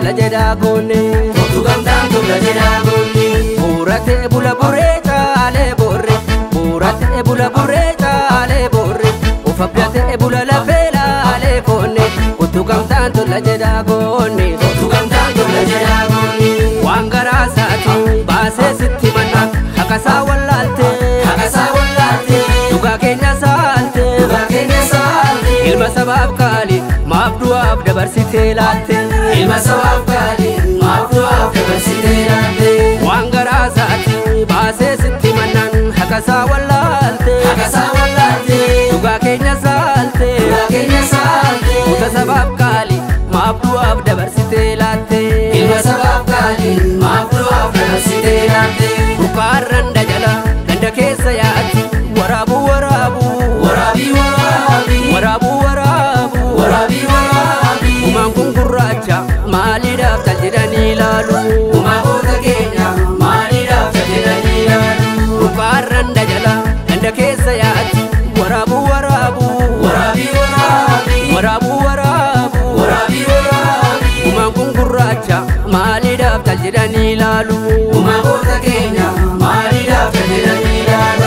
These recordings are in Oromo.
tola jedha goone Kottu gamtaan tola jedha goone Buurate bula buree caalee borre Buurate bula buree caalee borre Ufabdate bula lafee laalee foonne Kottu gamtaan tola jedha goone Kottu gamtaan tola jedha goone Waan garaa isaati baasee sitti manna haqasaa wallaalte Haqasaa wallaalte Dhugaa keenya saalte Dhugaa keenya saalte Ilma sabaaf kaali maaf du'aaf dabarsitee laatte Ilma sabaaf kaali maaf du'aaf dabarsitee laatte Waan garaa isaati baasee sitti mannan haqasaa wallaalte Haqasaa wallaalte Dhugaa keenya saalte Dhugaa keenya saalte Ilma sabaaf kaali maaf du'aaf dabarsitee laatte Ilma sabaaf kaali maaf du'aaf dabarsitee laatte Bukaarran dajala ganda keessa yaatti waraabu waraabu Waraabii waraabii waraabu waraabu Waraabii waraabii Umaan kun gurraacha maaliidhaaf tal jedhanii ilaalu Umaagota keenya maaliidhaaf jedhanii ilaalu Bukaarran dajala ganda keessa yaatti waraabu waraabu Waraabii waraabii waraabu waraabu Waraabii waraabii Umaan kun gurraacha maaliidhaaf tal jedhanii ilaalu Umaagota keenya maaliidhaaf jedhanii ilaalu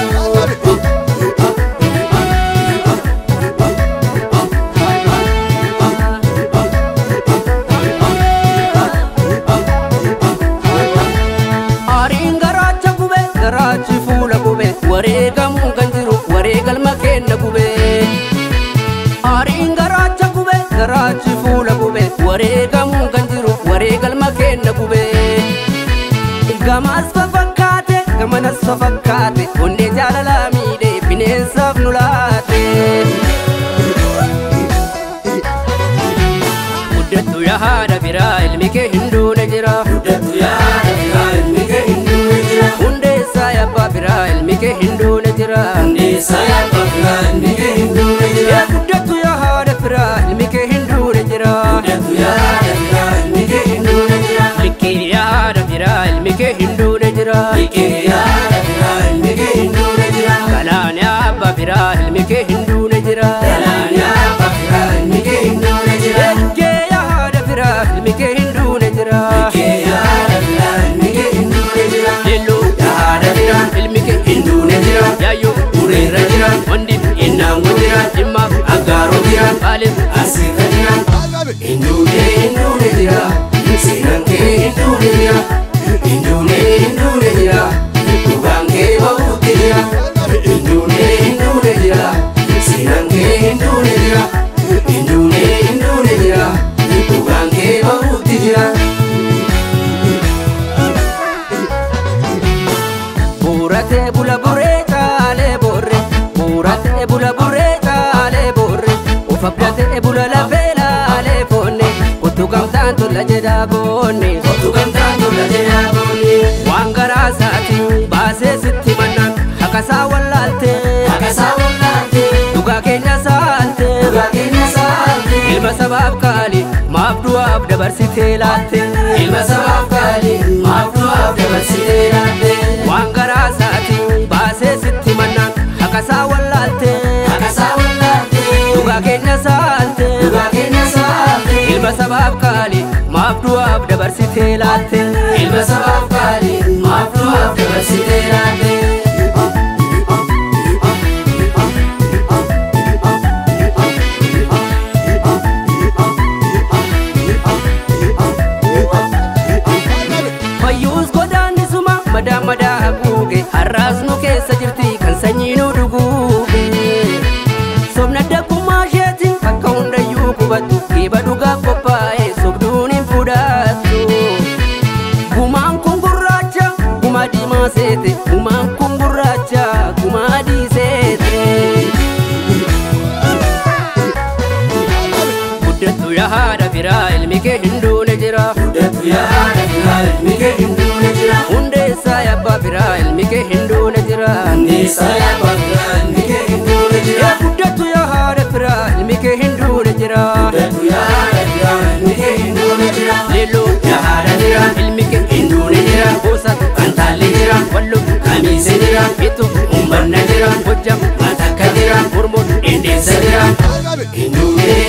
Aariin garaacha gube garaachi fuula gube wareegamuu kan jiru wareegalma kenna gube Aariin garaacha gube garaachi fuula gube wareegamuu kan jiru wareegalma kenna gube Gamas fafakkaate gamanas fafakkaate onnee jaalalaa miidhee bineensaaf nu laate Guddattu yaa haadha biraa ilmi kee hin duune jira Guddattu yaa haadha biraa ilmi kee hin duune jira Hundeessaa yabbaa biraa ilmi kee hin duune jira Hundeessaa yabbaa biraa ilmi kee hin duune jira Guddattu yaa haadha biraa ilmi kee hin duune jira Guddattu yaa haadha biraa ilmi kee hin duune jira Likkii yaa haadha biraa ilmi kee hin duune jira Likkii yaa haadha biraa ilmi kee hin duune jira Galaan yaa abbaa biraa ilmi kee hin duune jira Galaan yaa abbaa biraa ilmi kee hin duune jira Likkii yaa haadha biraa ilmi kee hin duune jira Likkii yaa haadha biraa ilmi kee hin duune jira Lelluu yaa haadha biraa ilmi kee hin duune jira Yaayyoo Ureerra jira Wandi Innaangu jira Dhimmaaf Aggaaroo jira Baalif Asirra jira hin duune jira Seenaan kee hin duune jira hin duune jira Dhugaan kee bahuutti jira hin duune jira Seenaan kee hin duune jira hin duune jira Dhugaan kee bahuutti jira Buurate bula buree caalee borre Buurate bula buree caalee borre Ufabdate bula lafee laalee foonne Kottu gamtaan tola jedha goone Kottu gamtaan tola jedha goone Waan garaa isaati baasee sitti mannan haqasaa wallaalte Haqasaa wallaalte Dhugaa keenya saalte Dhugaa keenya saalte Ilma sabaaf kaali maaf du'aaf dabarsitee laatte Ilma sabaaf kaali maaf du'aaf dabarsitee laatte Waan garaa isaati baasee sitti mannan haqasaa wallaalte Haqasaa wallaalte Dhugaa keenya saalte Dhugaa keenya saalte Ilma sabaaf kaali maaf du'aaf dabarsitee laatte Ilma sabaaf kaali maaf du'aaf dabarsitee laatte Fayyuus godaannisuma madaa madaa haguuge har'aas nu keessa jirti kan sanyii nu dhuguuge Sobna daggummaa isheetiin bakka hundayyuu qubattu geeba dhugaaf qophaa'e sobduun hin fudhattu Gumaan kun gurraacha gumaa diimaa seete Gumaan kun gurraacha gumaa adii seete Guddattu yaa haadha biraa ilmi kee hin duune jira Guddattu yaa haadha biraa ilmi kee hin duune jira Hundeessaa yabbaa biraa ilmi kee hin duune jira Hundeessaa yabbaa biraa ilmi kee hin duune jira Guddattu yaa haadha biraa ilmi kee hin duune jira Guddattu yaa haadha biraa ilmi kee hin duune jira Leelloo yaa haadha biraa ilmi kee hin duune jira Goosatu Kantaallee jira Walloo Kamiisee jira Bitu Umbanna jira Hojjam Matakka jira Mormoon Endeessa jira hin duune